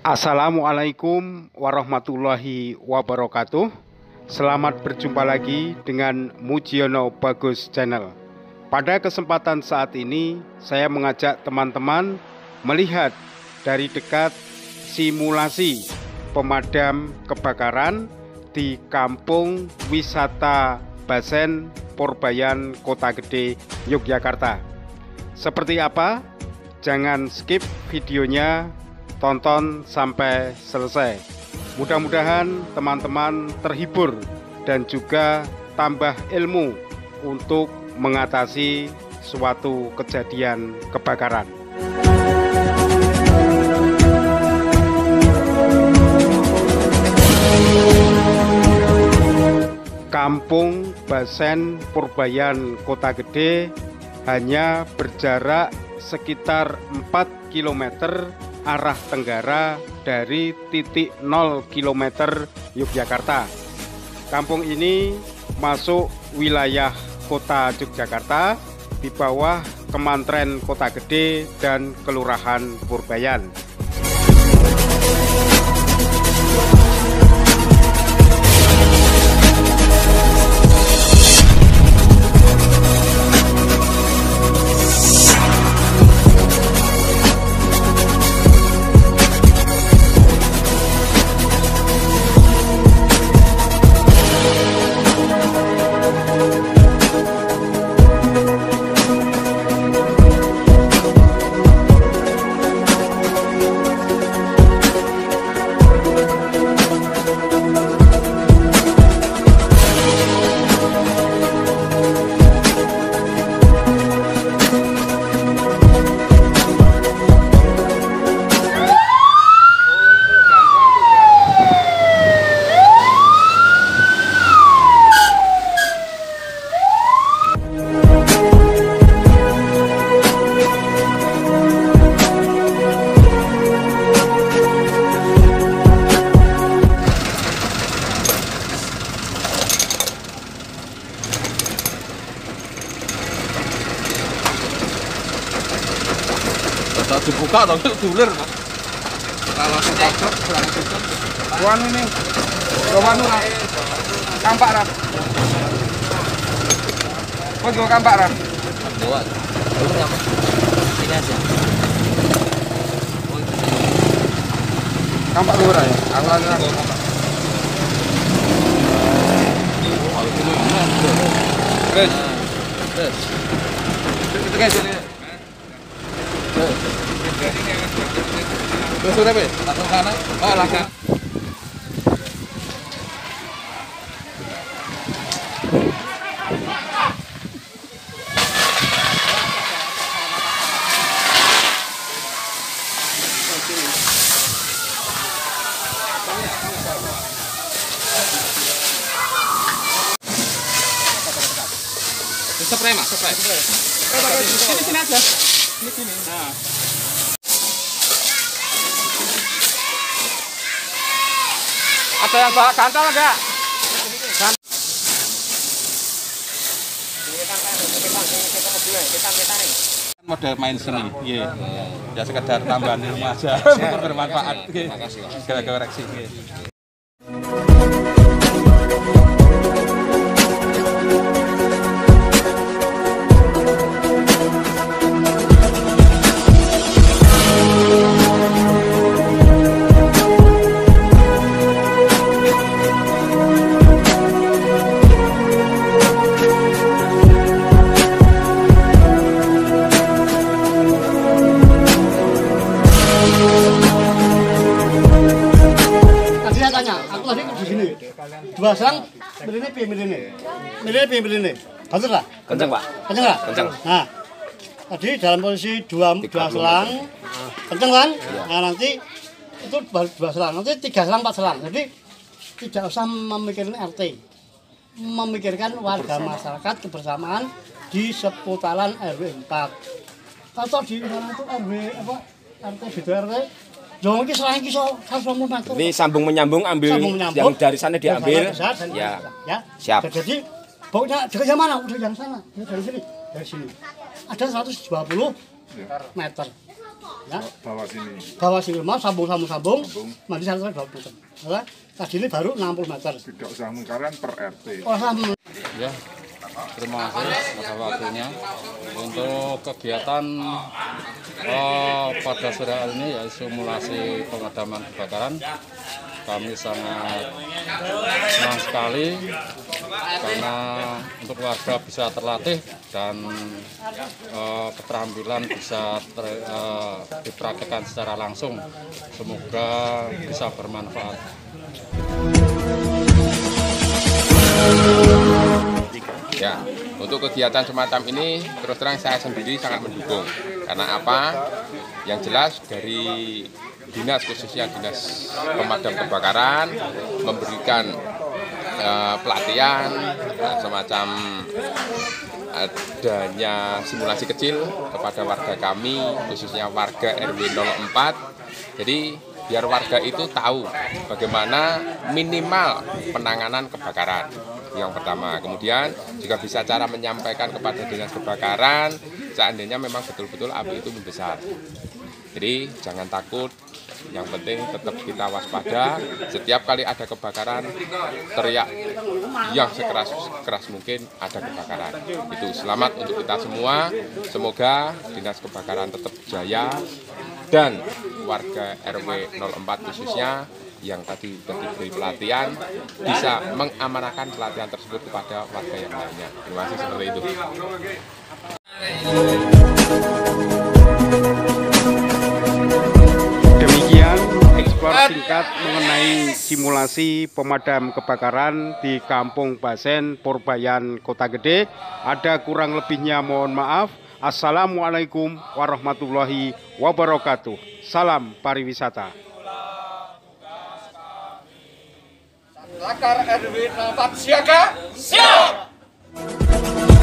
Assalamualaikum warahmatullahi wabarakatuh. Selamat berjumpa lagi dengan Mujiono Bagus Channel. Pada kesempatan saat ini saya mengajak teman-teman melihat dari dekat simulasi pemadam kebakaran di Kampung Wisata Basen Porbayan Kota Gede, Yogyakarta. Seperti apa? Jangan skip videonya, tonton sampai selesai. Mudah-mudahan teman-teman terhibur dan juga tambah ilmu untuk mengatasi suatu kejadian kebakaran. Kampung Basen Porbayan Kota Gede hanya berjarak sekitar 4 km arah tenggara dari titik 0 km Yogyakarta. Kampung ini masuk wilayah Kota Yogyakarta di bawah Kementerian Kota Gede dan Kelurahan Porbayan. Dibuka dong, dulir Pak. Kalau sekocok buan ini. Buan ora. Kampak ra. Kok juga kampak ra? Buat. Dulu nyampe. Sini aja. Kampak dulu ya. Aku lagi ra. Terus. Terus udah be, langsung sana. Oh langsung. Spray mas, spray. Sini aja. Sini. Nah. Ada yang bawa gantal enggak? Model main seni, iya. Ya sekedar tambahan ilmu aja, untuk bermanfaat. Terima kasih. Segala koreksi. Aku tadi di sini. Dua selang milih pilih. Betul lah? Kenceng Pak. Kenceng lah? Kenceng. Nah, tadi dalam posisi dua selang, kenceng kan? Nah nanti itu baru 2 selang, nanti 3 selang, 4 selang. Jadi tidak usah memikirkan RT, memikirkan warga masyarakat kebersamaan di seputaran RW 4. Atau di mana itu RW apa? RT beda RT. Jangan ini selain kisah 120 meter. Ini sambung menyambung, ambil yang dari sana diambil. Ya, siap. Jadi baunya dari yang mana? Udah yang sana. Dari sini. Ada 120 meter. Ya. Bawah sini. Bawah sini mau sambung. Mandi 120 meter. Tadi ini baru 60 meter. Tidak usah mengkaran per RT. Ya, terima kasih atas waktunya untuk kegiatan pada sore hari ini yaitu simulasi pemadaman kebakaran. Kami sangat senang sekali karena untuk warga bisa terlatih dan keterampilan bisa dipraktikkan secara langsung. Semoga bisa bermanfaat. Ya, untuk kegiatan semacam ini terus terang saya sendiri sangat mendukung. Karena apa? Yang jelas dari dinas, khususnya dinas pemadam kebakaran, memberikan pelatihan semacam adanya simulasi kecil kepada warga kami, khususnya warga RW 04. Jadi biar warga itu tahu bagaimana minimal penanganan kebakaran. Yang pertama, kemudian juga bisa cara menyampaikan kepada dinas kebakaran seandainya memang betul-betul api itu membesar. Jadi jangan takut, yang penting tetap kita waspada. Setiap kali ada kebakaran, teriak yang sekeras mungkin ada kebakaran. Itu selamat untuk kita semua. Semoga dinas kebakaran tetap jaya dan warga RW 04 khususnya yang tadi sudah diberi pelatihan bisa mengamanahkan pelatihan tersebut kepada warga yang lainnya. Terima kasih, seperti itu. Demikian eksplor singkat mengenai simulasi pemadam kebakaran di Kampung Basen, Purbayan, Kota Gede. Ada kurang lebihnya mohon maaf. Assalamualaikum warahmatullahi wabarakatuh. Salam pariwisata. Lakar RW 04 siaga. Siap.